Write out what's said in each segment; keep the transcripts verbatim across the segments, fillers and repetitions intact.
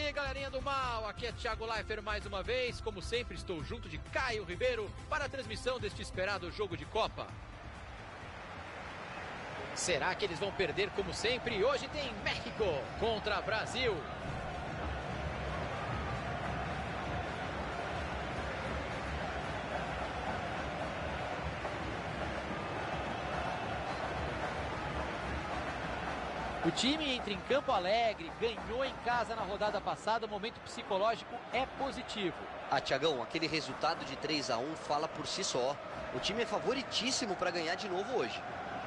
aí, galerinha do mal, aqui é Thiago Leifert mais uma vez. Como sempre, estou junto de Caio Ribeiro para a transmissão deste esperado jogo de Copa. Será que eles vão perder como sempre? Hoje tem México contra Brasil. O time entra em campo alegre, ganhou em casa na rodada passada, o momento psicológico é positivo. Ah, Thiagão, aquele resultado de três a um fala por si só. O time é favoritíssimo para ganhar de novo hoje.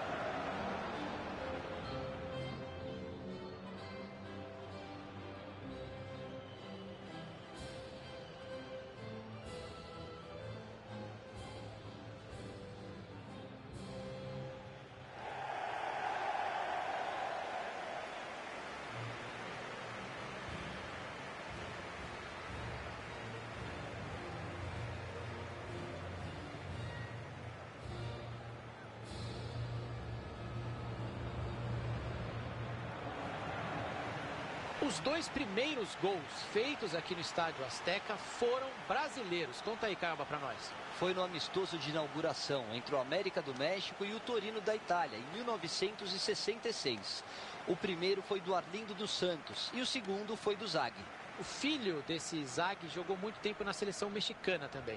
Os dois primeiros gols feitos aqui no Estádio Azteca foram brasileiros. Conta aí, Caio, para nós. Foi no amistoso de inauguração entre o América do México e o Torino da Itália, em mil novecentos e sessenta e seis. O primeiro foi do Arlindo dos Santos e o segundo foi do Zaghi. O filho desse Zaghi jogou muito tempo na seleção mexicana também.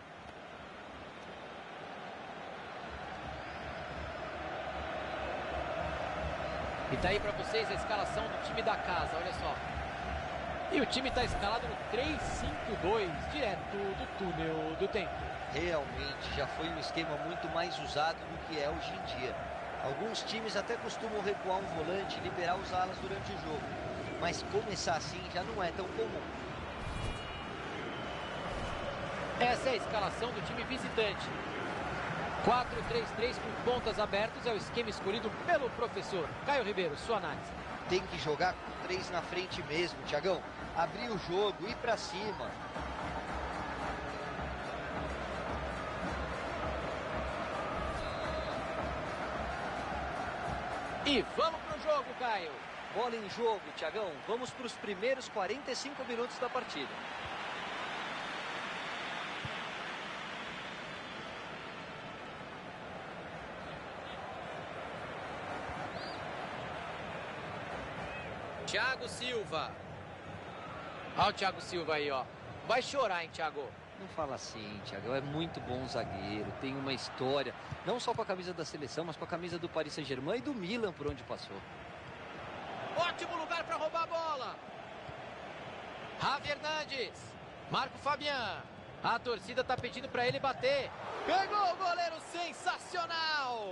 E tá aí para vocês a escalação do time da casa, olha só. E o time está escalado no três cinco dois, direto do túnel do tempo. Realmente, já foi um esquema muito mais usado do que é hoje em dia. Alguns times até costumam recuar um volante e liberar os alas durante o jogo. Mas começar assim já não é tão comum. Essa é a escalação do time visitante. quatro três três com pontas abertas é o esquema escolhido pelo professor. Caio Ribeiro, sua análise. Tem que jogar com três na frente mesmo, Thiagão. Abrir o jogo, ir pra cima. E vamos pro jogo, Caio. Bola em jogo, Thiagão. Vamos para os primeiros quarenta e cinco minutos da partida. Thiago Silva. Olha o Thiago Silva aí, ó. Vai chorar, hein, Thiago? Não fala assim, Thiago. É muito bom zagueiro. Tem uma história. Não só com a camisa da seleção, mas com a camisa do Paris Saint-Germain e do Milan por onde passou. Ótimo lugar para roubar a bola. Javi Hernandes. Marco Fabian. A torcida tá pedindo para ele bater. Pegou o goleiro, sensacional.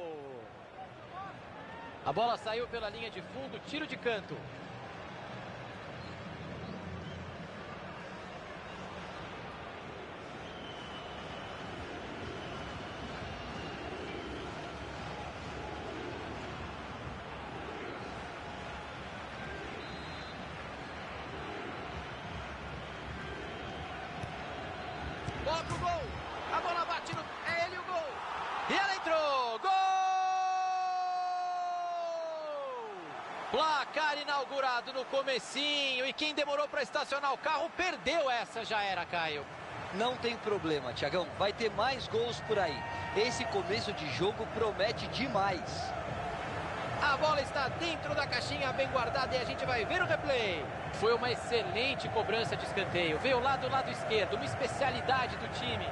A bola saiu pela linha de fundo, tiro de canto. Bola pro gol. A bola bate no... É ele o gol. E ela entrou. Gol! Placar inaugurado no comecinho. E quem demorou para estacionar o carro perdeu essa, já era, Caio. Não tem problema, Thiagão. Vai ter mais gols por aí. Esse começo de jogo promete demais. A bola está dentro da caixinha, bem guardada, e a gente vai ver o replay. Foi uma excelente cobrança de escanteio. Veio lá do lado esquerdo, uma especialidade do time.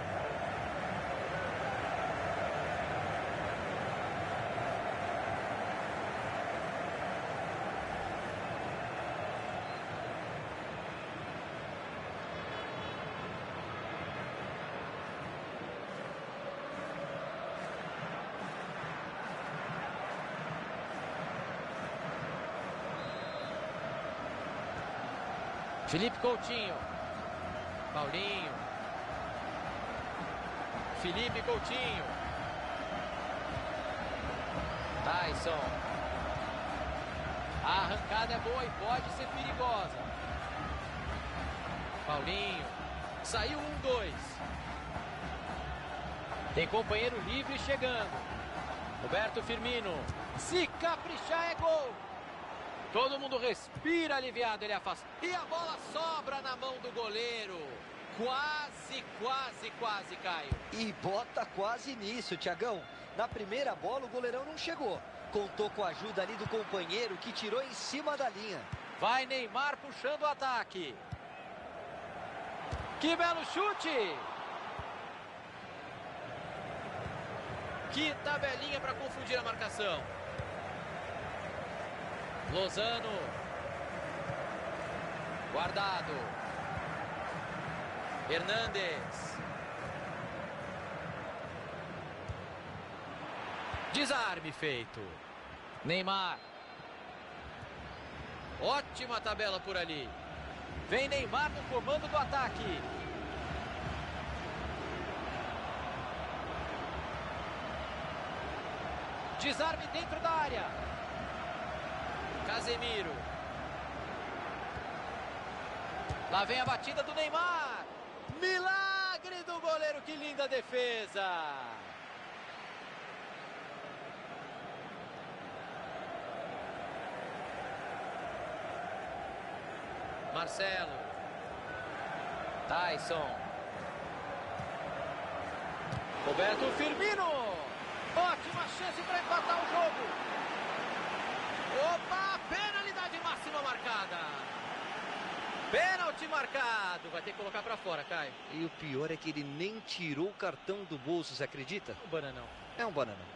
Felipe Coutinho. Paulinho. Felipe Coutinho. Tyson. A arrancada é boa e pode ser perigosa. Paulinho. Saiu um, dois. Tem companheiro livre chegando. Roberto Firmino. Se caprichar é gol. Todo mundo respira aliviado, ele afasta. E a bola sobra na mão do goleiro. Quase, quase, quase, Caio. E bota quase nisso, Thiagão. Na primeira bola o goleirão não chegou. Contou com a ajuda ali do companheiro que tirou em cima da linha. Vai Neymar puxando o ataque. Que belo chute. Que tabelinha para confundir a marcação. Lozano. Guardado. Hernandes. Desarme feito. Neymar. Ótima tabela por ali. Vem Neymar no comando do ataque. Desarme dentro da área. Casemiro. Lá vem a batida do Neymar. Milagre do goleiro, que linda defesa. Marcelo. Tyson. Roberto Firmino. Ótima chance para empatar o jogo. Opa, penalidade máxima marcada. Pênalti marcado. Vai ter que colocar para fora, Caio. E o pior é que ele nem tirou o cartão do bolso, você acredita? Um bananão. É um bananão.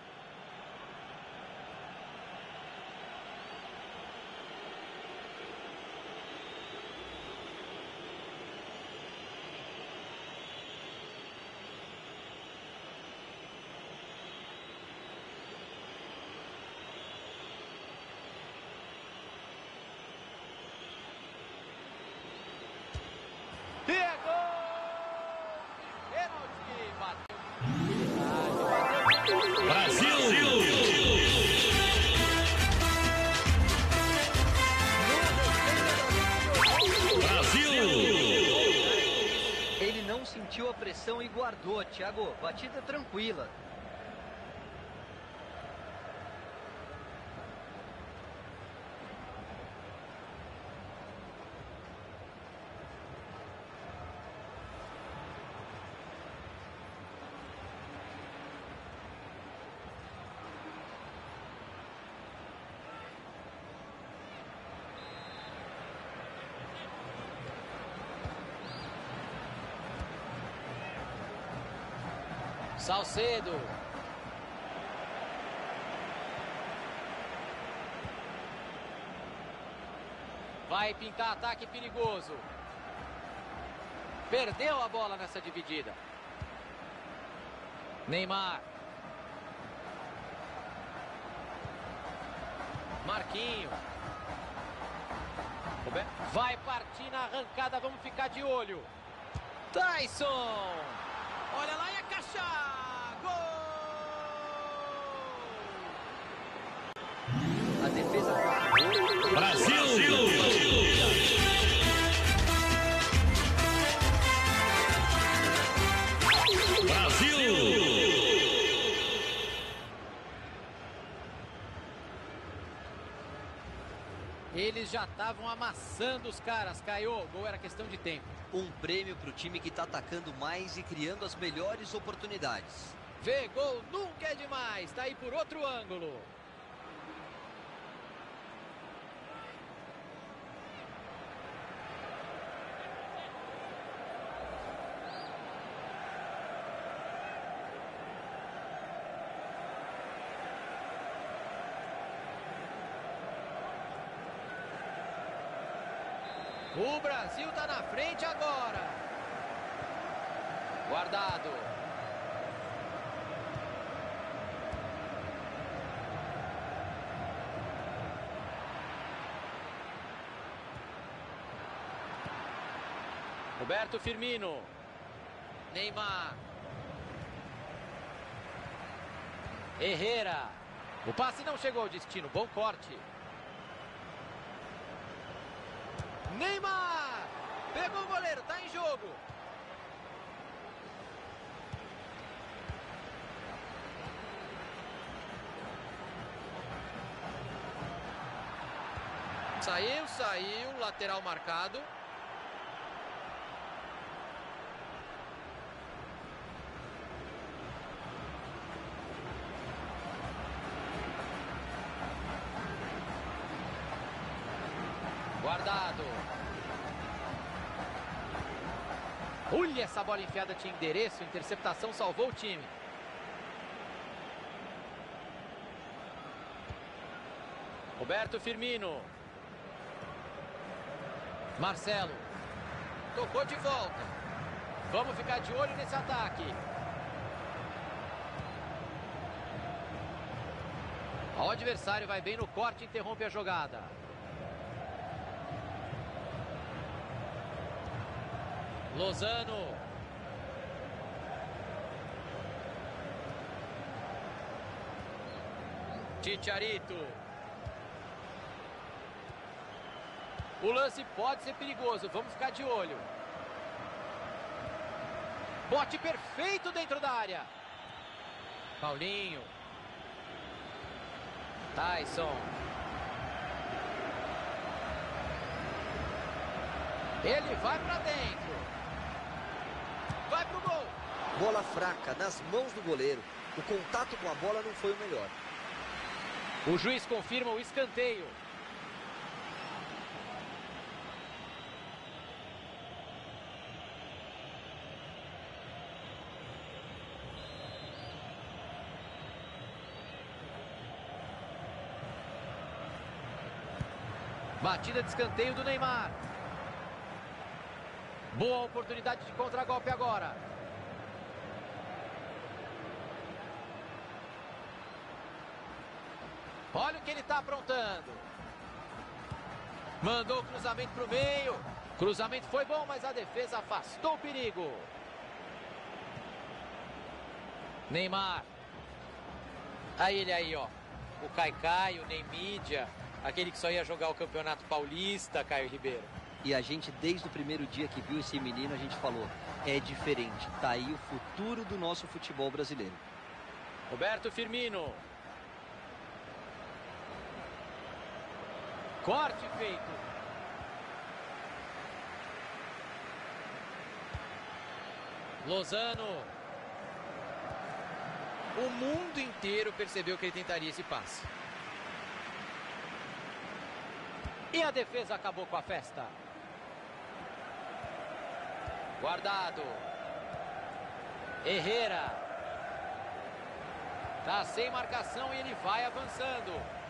E é gol! Pênalti! Bateu. Brasil! Brasil! Ele não sentiu a pressão e guardou, Thiago. Batida tranquila. Salcedo. Vai pintar ataque perigoso. Perdeu a bola nessa dividida. Neymar. Marquinhos. Vai partir na arrancada, vamos ficar de olho. Tyson. Olha lá e a caixa. Gol! A defesa Brasil! Brasil! Eles já estavam amassando os caras, Caio. O gol era questão de tempo. Um prêmio para o time que está atacando mais e criando as melhores oportunidades. Vê, gol nunca é demais. Tá aí por outro ângulo. O Brasil tá na frente agora. Guardado. Roberto Firmino. Neymar. Herrera. O passe não chegou ao destino. Bom corte. Neymar. Pegou o goleiro. Tá em jogo. Saiu, saiu, lateral marcado. Guardado. Olha, essa bola enfiada tinha endereço, interceptação salvou o time. Roberto Firmino. Marcelo. Tocou de volta. Vamos ficar de olho nesse ataque. O adversário vai bem no corte e interrompe a jogada. Lozano. Chicharito. O lance pode ser perigoso, vamos ficar de olho. Bote perfeito dentro da área. Paulinho. Tyson. Ele vai pra dentro. Vai pro gol. Bola fraca nas mãos do goleiro. O contato com a bola não foi o melhor. O juiz confirma o escanteio. Batida de escanteio do Neymar. Boa oportunidade de contragolpe agora. Olha o que ele está aprontando. Mandou o cruzamento para o meio. Cruzamento foi bom, mas a defesa afastou o perigo. Neymar. Aí ele aí, ó. O Caicai, o Neymídia. Aquele que só ia jogar o Campeonato Paulista, Caio Ribeiro. E a gente, desde o primeiro dia que viu esse menino, a gente falou, é diferente. Tá aí o futuro do nosso futebol brasileiro. Roberto Firmino. Corte feito. Lozano. O mundo inteiro percebeu que ele tentaria esse passe. E a defesa acabou com a festa. Guardado. Herrera. Tá sem marcação e ele vai avançando.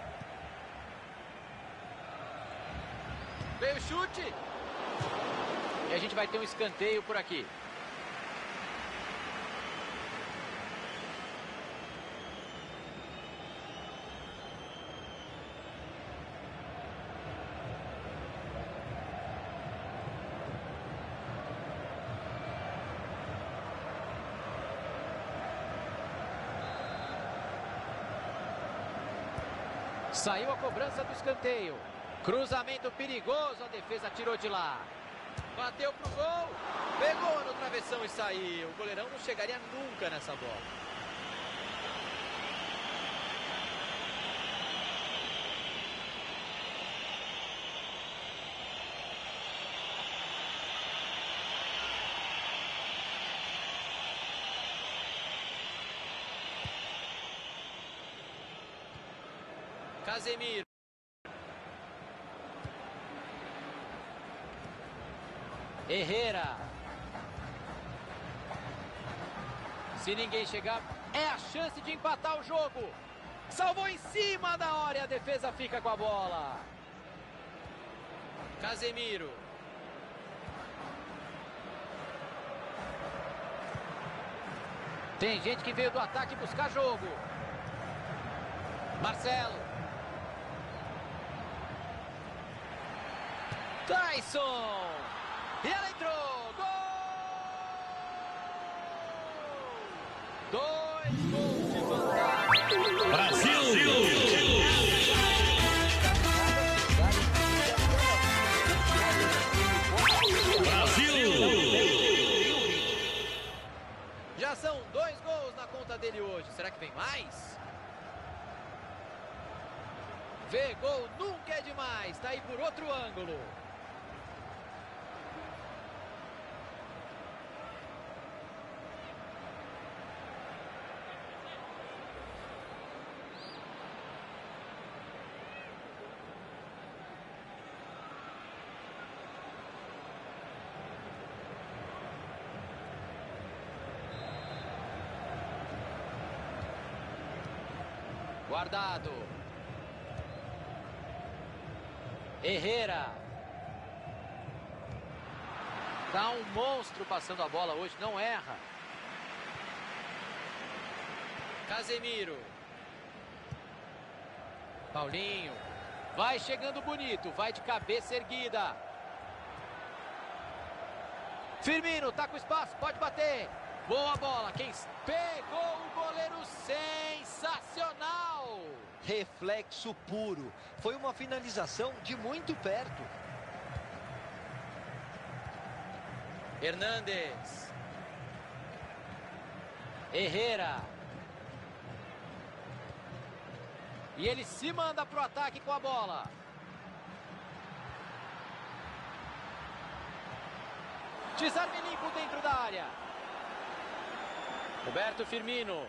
Veio o chute. E a gente vai ter um escanteio por aqui. Saiu a cobrança do escanteio. Cruzamento perigoso, a defesa tirou de lá. Bateu pro gol. Pegou no travessão e saiu. O goleirão não chegaria nunca nessa bola. Casemiro. Herrera. Se ninguém chegar, é a chance de empatar o jogo. Salvou em cima da hora e a defesa fica com a bola. Casemiro. Tem gente que veio do ataque buscar jogo. Marcelo. Tyson. E ela entrou. Gol! Dois gols de vantagem. Brasil! Brasil! Já são dois gols na conta dele hoje. Será que vem mais? Ver gol nunca é demais. Tá aí por outro ângulo. Guardado. Herrera. Tá um monstro passando a bola hoje, não erra. Casemiro. Paulinho. Vai chegando bonito, vai de cabeça erguida. Firmino, tá com espaço, pode bater. Boa bola, quem pegou o goleiro, sensacional! Reflexo puro. Foi uma finalização de muito perto. Hernandes. Herrera. E ele se manda pro ataque com a bola. Desarme limpo dentro da área. Roberto Firmino.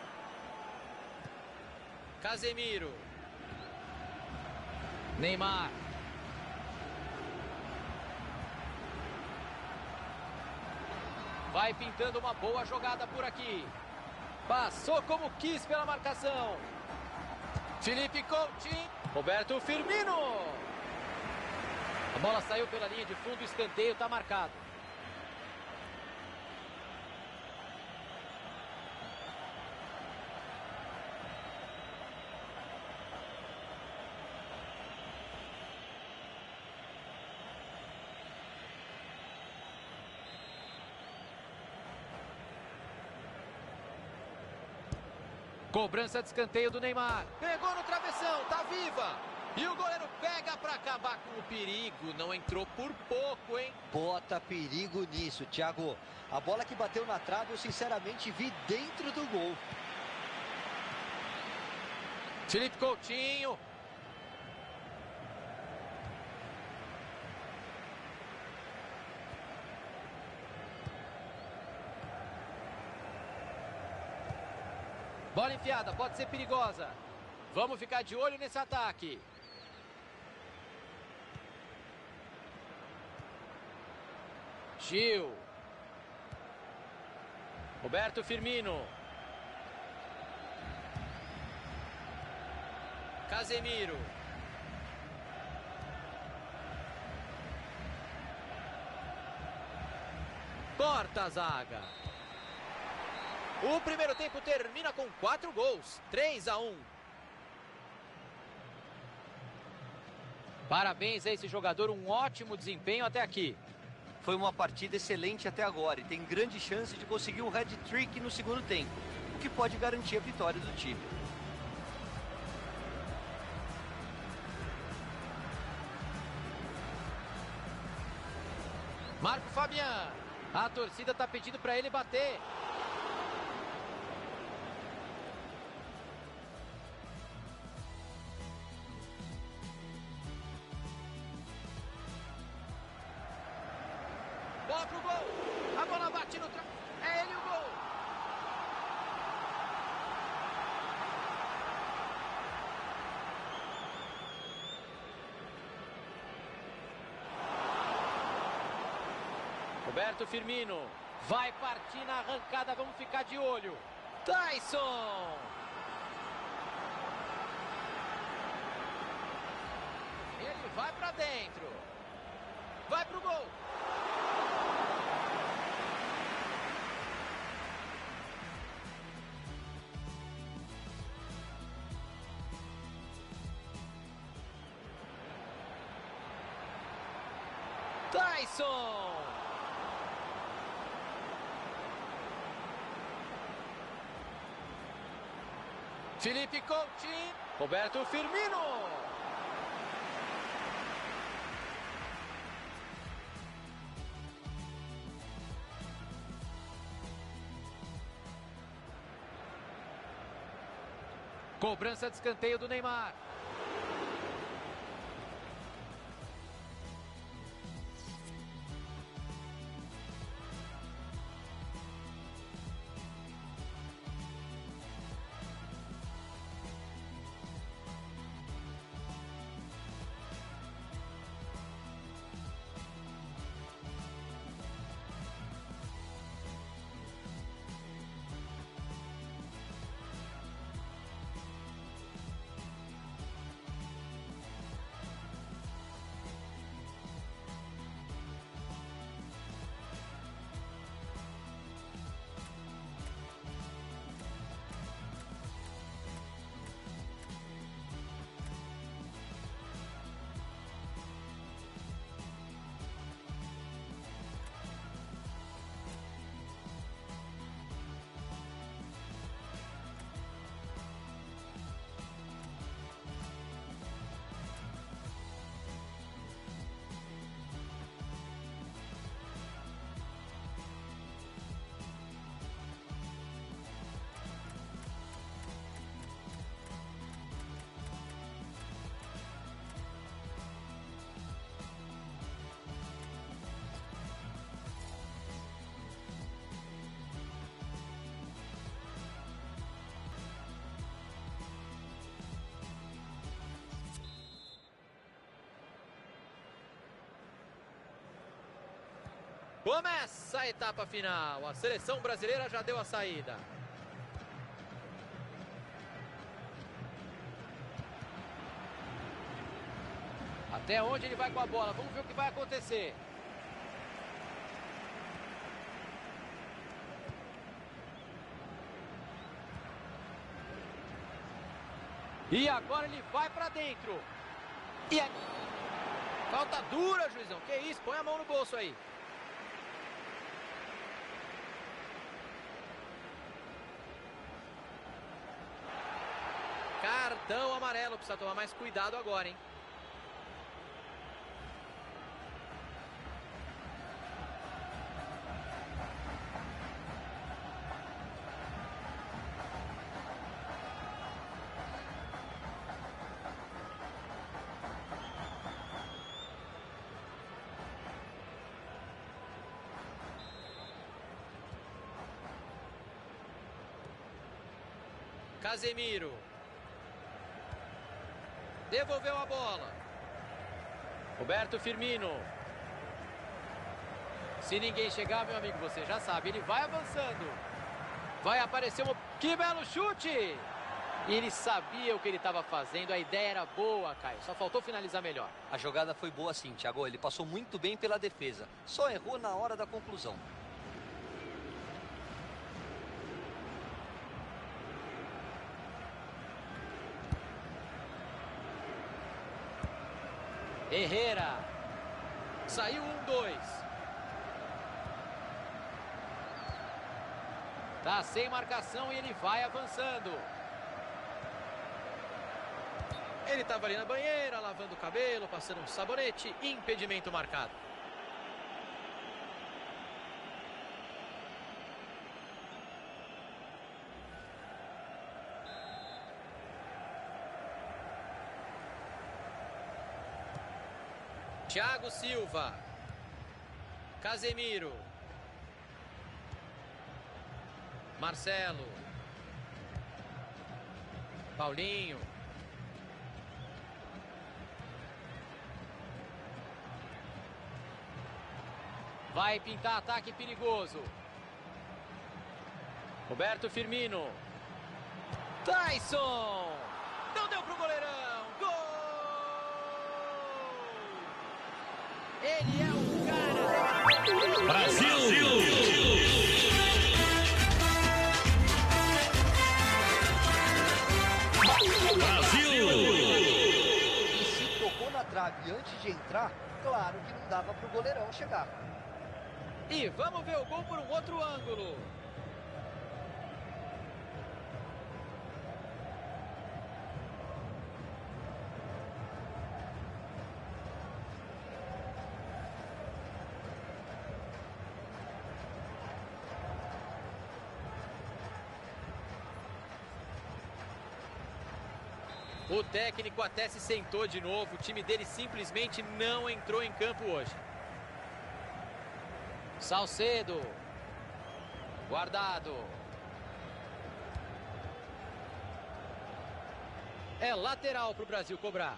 Casemiro. Neymar. Vai pintando uma boa jogada por aqui. Passou como quis pela marcação. Felipe Coutinho. Roberto Firmino. A bola saiu pela linha de fundo, escanteio, está marcado. Cobrança de escanteio do Neymar. Pegou no travessão, tá viva. E o goleiro pega para acabar com o perigo. Não entrou por pouco, hein? Bota perigo nisso, Thiago. A bola que bateu na trave, eu sinceramente vi dentro do gol. Felipe Coutinho. Bola enfiada, pode ser perigosa. Vamos ficar de olho nesse ataque. Gil. Roberto Firmino. Casemiro. Corta a zaga. O primeiro tempo termina com quatro gols, três a um. Parabéns a esse jogador, um ótimo desempenho até aqui. Foi uma partida excelente até agora e tem grande chance de conseguir um hat-trick no segundo tempo, o que pode garantir a vitória do time. Marco Fabian. A torcida está pedindo para ele bater. Bola pro gol. A bola bate no tra... É ele o gol. Roberto Firmino. Vai partir na arrancada, vamos ficar de olho. Tyson. Ele vai pra dentro. Vai pro gol. Tyson. Felipe Coutinho. Roberto Firmino. Cobrança de escanteio do Neymar. Começa a etapa final. A seleção brasileira já deu a saída. Até onde ele vai com a bola? Vamos ver o que vai acontecer. E agora ele vai pra dentro. E aí? Falta dura, juizão. Que isso? Põe a mão no bolso aí. Cartão amarelo. Precisa tomar mais cuidado agora, hein? Casemiro. Devolveu a bola. Roberto Firmino. Se ninguém chegar, meu amigo, você já sabe, ele vai avançando. Vai aparecer um... Que belo chute! E ele sabia o que ele estava fazendo, a ideia era boa, Caio. Só faltou finalizar melhor. A jogada foi boa sim, Thiago. Ele passou muito bem pela defesa. Só errou na hora da conclusão. Herrera. Saiu um, dois. Tá sem marcação e ele vai avançando. Ele estava ali na banheira, lavando o cabelo, passando um sabonete. Impedimento marcado. Thiago Silva. Casemiro. Marcelo. Paulinho. Vai pintar ataque perigoso. Roberto Firmino. Tyson. Não deu pro goleirão. Gol! Ele é o cara. Brasil! Brasil! E se tocou na trave antes de entrar, claro que não dava pro goleirão chegar. E vamos ver o gol por um outro ângulo. O técnico até se sentou de novo. O time dele simplesmente não entrou em campo hoje. Salcedo. Guardado. É lateral para o Brasil cobrar.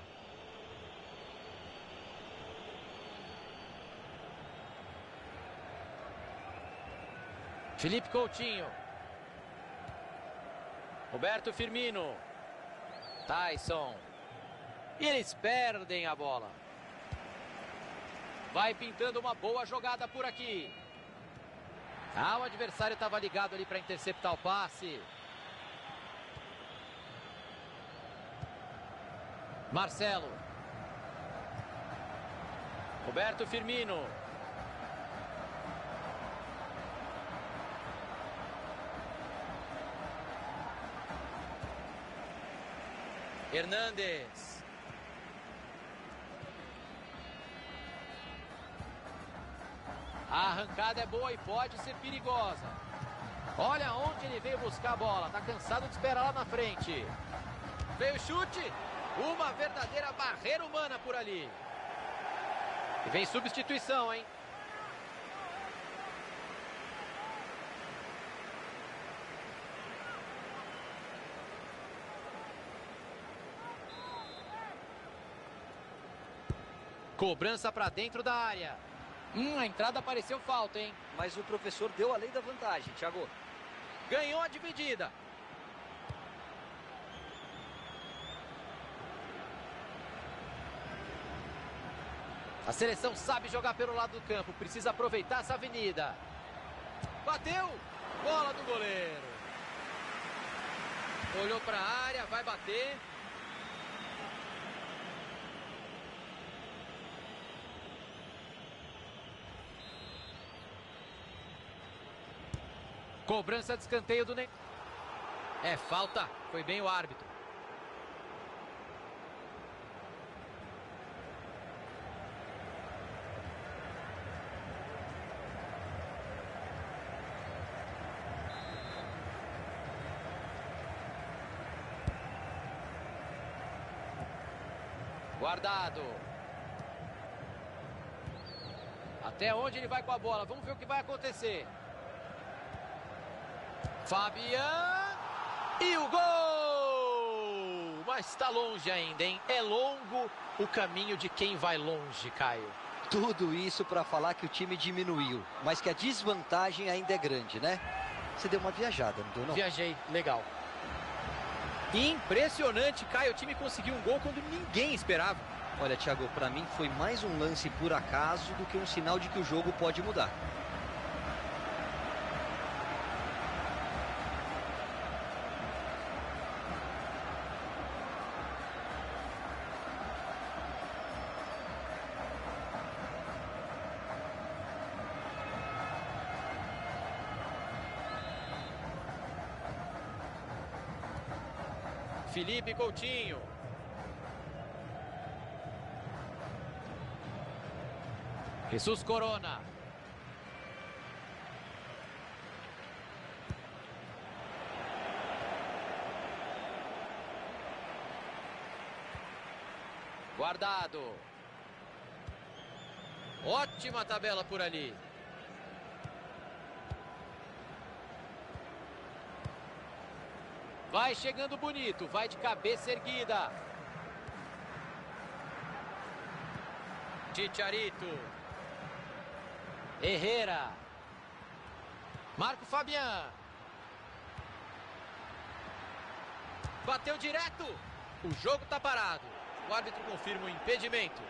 Felipe Coutinho. Roberto Firmino. Tyson. E eles perdem a bola. Vai pintando uma boa jogada por aqui. Ah, o adversário estava ligado ali para interceptar o passe. Marcelo. Roberto Firmino. Hernandes. A arrancada é boa e pode ser perigosa. Olha onde ele veio buscar a bola. Tá cansado de esperar lá na frente. Veio o chute. Uma verdadeira barreira humana por ali. E vem substituição, hein? Cobrança para dentro da área. Hum, a entrada pareceu falta, hein? Mas o professor deu a lei da vantagem, Thiago. Ganhou a dividida. A seleção sabe jogar pelo lado do campo. Precisa aproveitar essa avenida. Bateu. Bola do goleiro. Olhou para a área, vai bater. Cobrança de escanteio do Neymar. É falta. Foi bem o árbitro. Guardado. Até onde ele vai com a bola? Vamos ver o que vai acontecer. Fabian. E o gol! Mas está longe ainda, hein? É longo o caminho de quem vai longe, Caio. Tudo isso para falar que o time diminuiu, mas que a desvantagem ainda é grande, né? Você deu uma viajada, não deu não? Viajei, legal. Impressionante, Caio. O time conseguiu um gol quando ninguém esperava. Olha, Thiago, para mim foi mais um lance por acaso do que um sinal de que o jogo pode mudar. Felipe Coutinho. Jesus Corona. Guardado. Ótima tabela por ali. Vai chegando bonito, vai de cabeça erguida. Chicharito. Herrera. Marco Fabian. Bateu direto. O jogo está parado. O árbitro confirma o impedimento.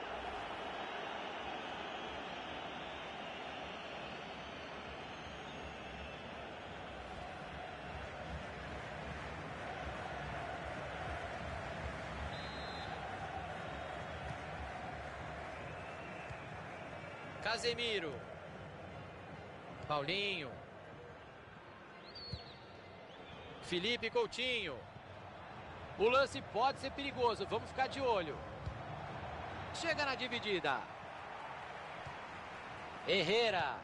Casemiro. Paulinho. Felipe Coutinho. O lance pode ser perigoso, vamos ficar de olho. Chega na dividida. Herrera.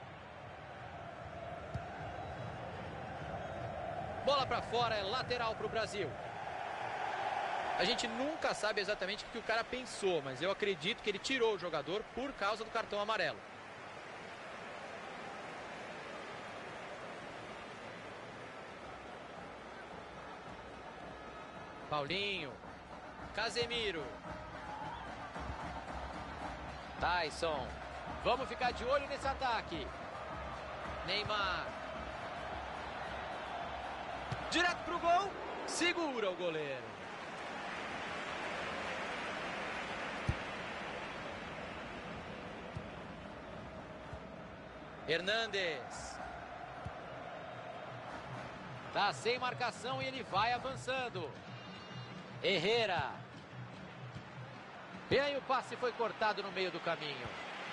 Bola para fora, é lateral para o Brasil. A gente nunca sabe exatamente o que o cara pensou, mas eu acredito que ele tirou o jogador por causa do cartão amarelo. Paulinho. Casemiro. Tyson. Vamos ficar de olho nesse ataque. Neymar. Direto pro gol. Segura o goleiro. Hernandes. Tá sem marcação e ele vai avançando. Herrera. E aí o passe foi cortado no meio do caminho.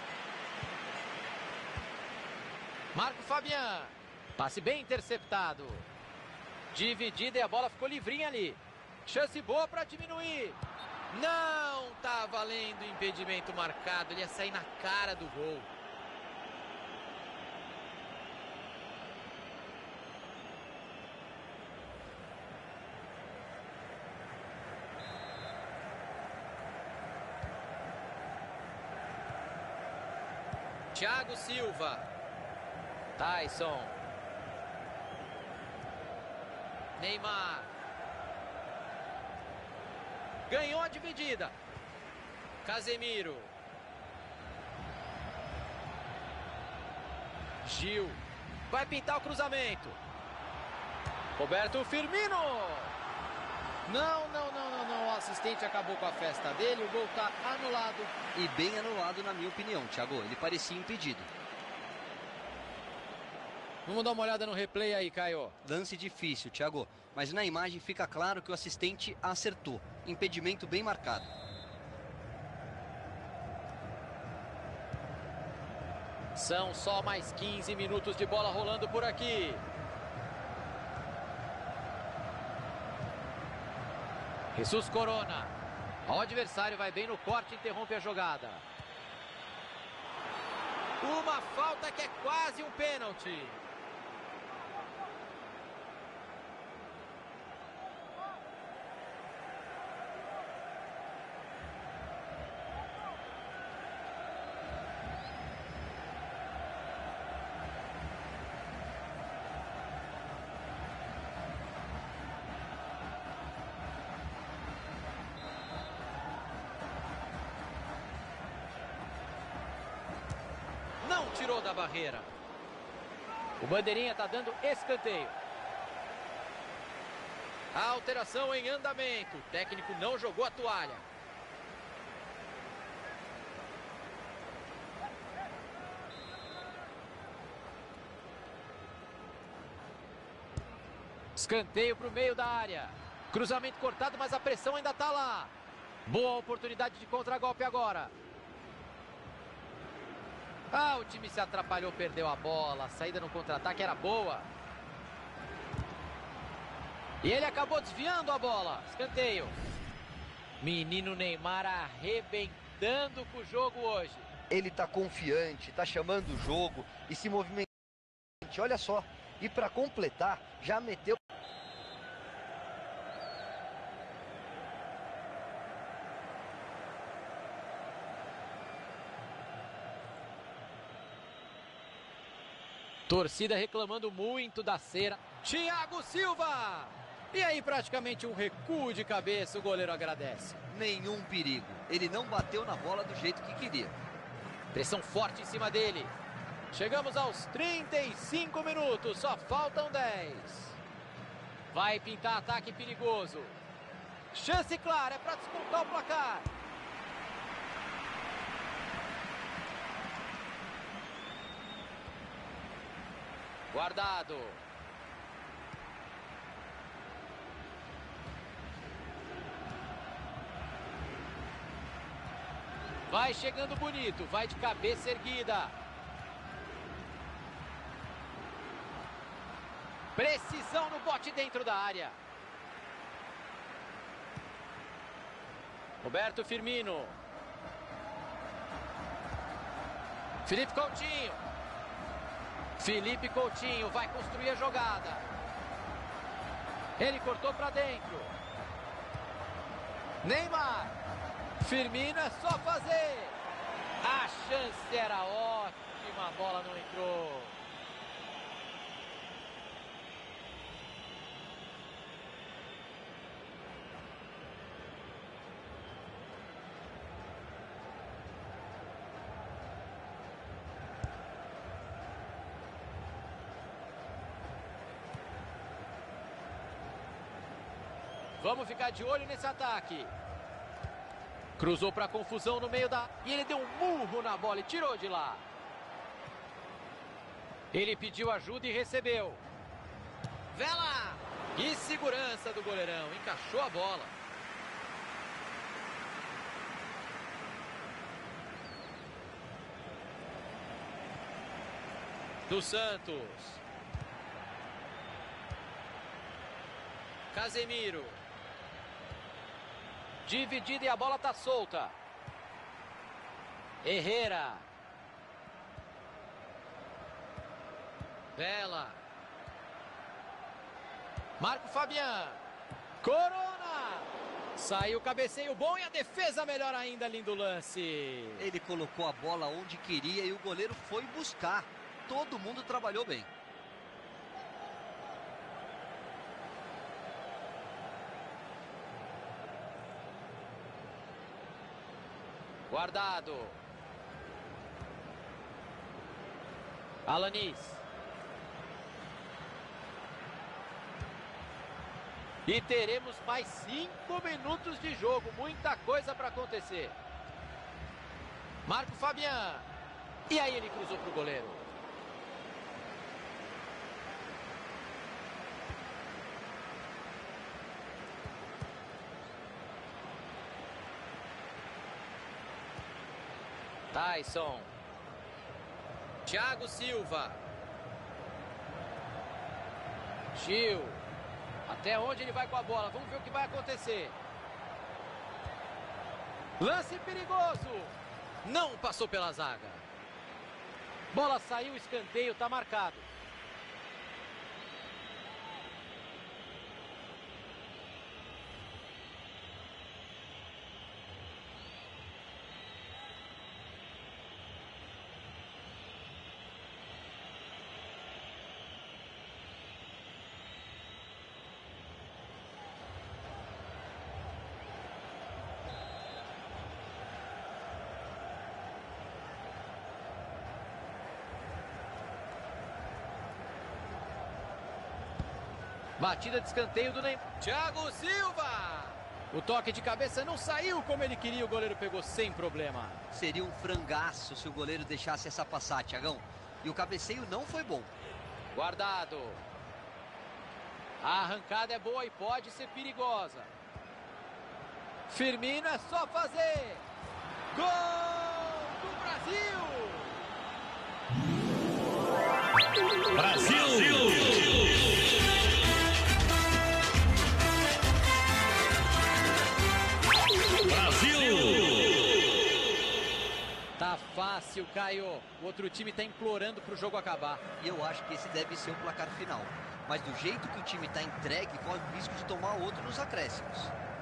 Marco Fabian. Passe bem interceptado. Dividida e a bola ficou livrinha ali. Chance boa para diminuir. Não tá valendo impedimento marcado. Ele ia sair na cara do gol. Thiago Silva. Tyson. Neymar. Ganhou a dividida. Casemiro. Gil. Vai pintar o cruzamento. Roberto Firmino. Não, não, não, não, não. O assistente acabou com a festa dele. O gol está anulado. E bem anulado, na minha opinião, Thiago. Ele parecia impedido. Vamos dar uma olhada no replay aí, Caio. Lance difícil, Thiago. Mas na imagem fica claro que o assistente acertou. Impedimento bem marcado. São só mais quinze minutos de bola rolando por aqui. Jesus Corona. O adversário vai bem no corte e interrompe a jogada. Uma falta que é quase um pênalti. Não tirou da barreira. O bandeirinha está dando escanteio. A alteração em andamento. O técnico não jogou a toalha. Escanteio para o meio da área. Cruzamento cortado, mas a pressão ainda está lá. Boa oportunidade de contragolpe agora. Ah, o time se atrapalhou, perdeu a bola. A saída no contra-ataque era boa. E ele acabou desviando a bola. Escanteio. Menino Neymar arrebentando com o jogo hoje. Ele tá confiante, tá chamando o jogo e se movimentando. Olha só. E para completar, já meteu. Torcida reclamando muito da cera. Thiago Silva! E aí praticamente um recuo de cabeça, o goleiro agradece. Nenhum perigo. Ele não bateu na bola do jeito que queria. Pressão forte em cima dele. Chegamos aos trinta e cinco minutos, só faltam dez. Vai pintar ataque perigoso. Chance clara, é para descontar o placar. Guardado. Vai chegando bonito, vai de cabeça erguida. Precisão no bote dentro da área. Roberto Firmino. Felipe Coutinho. Felipe Coutinho vai construir a jogada. Ele cortou para dentro. Neymar. Firmino é só fazer. A chance era ótima, a bola não entrou. Vamos ficar de olho nesse ataque. Cruzou para confusão no meio da... E ele deu um murro na bola e tirou de lá. Ele pediu ajuda e recebeu. Vela! Que segurança do goleirão. Encaixou a bola. Do Santos. Casemiro. Dividida e a bola está solta. Herrera. Vela. Marco Fabian. Corona. Saiu o cabeceio bom e a defesa melhor ainda, lindo lance. Ele colocou a bola onde queria e o goleiro foi buscar. Todo mundo trabalhou bem. Guardado. Alanis. E teremos mais cinco minutos de jogo. Muita coisa para acontecer. Marco Fabian. E aí ele cruzou para o goleiro. Tyson. Thiago Silva. Gil. Até onde ele vai com a bola? Vamos ver o que vai acontecer. Lance perigoso. Não passou pela zaga. Bola saiu, escanteio, tá marcado. Batida de escanteio do Neymar. Thiago Silva. O toque de cabeça não saiu como ele queria. O goleiro pegou sem problema. Seria um frangaço se o goleiro deixasse essa passar, Thiagão. E o cabeceio não foi bom. Guardado. A arrancada é boa e pode ser perigosa. Firmino, é só fazer. Gol do Brasil. Brasil! Brasil! Tá fácil, Caio. O outro time tá implorando pro jogo acabar. E eu acho que esse deve ser o placar final. Mas do jeito que o time tá entregue, corre o risco de tomar outro nos acréscimos.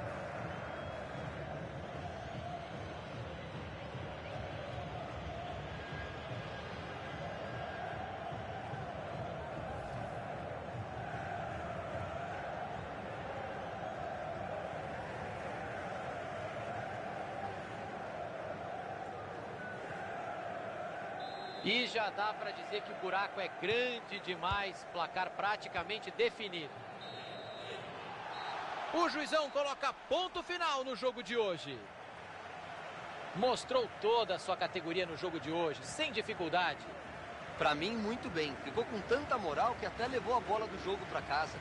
E já dá para dizer que o buraco é grande demais, placar praticamente definido. O juizão coloca ponto final no jogo de hoje. Mostrou toda a sua categoria no jogo de hoje, sem dificuldade. Para mim, muito bem. Ficou com tanta moral que até levou a bola do jogo para casa.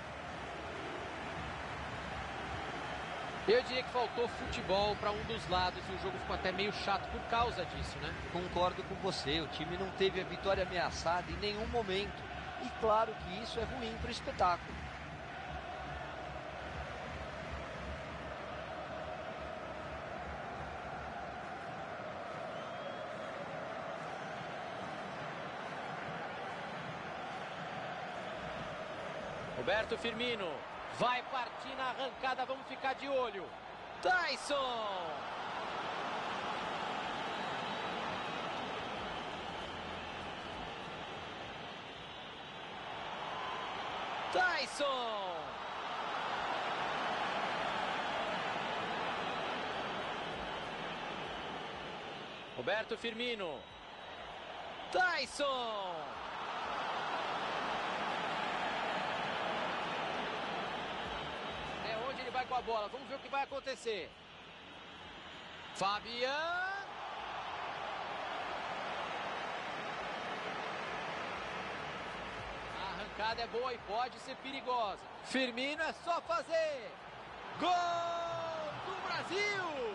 Eu diria que faltou futebol para um dos lados e o jogo ficou até meio chato por causa disso, né? Concordo com você, o time não teve a vitória ameaçada em nenhum momento. E claro que isso é ruim para o espetáculo. Roberto Firmino. Vai partir na arrancada, vamos ficar de olho. Tyson! Tyson! Roberto Firmino. Tyson! Vai com a bola, vamos ver o que vai acontecer. Fabian. A arrancada é boa e pode ser perigosa. Firmino, é só fazer. Gol do Brasil!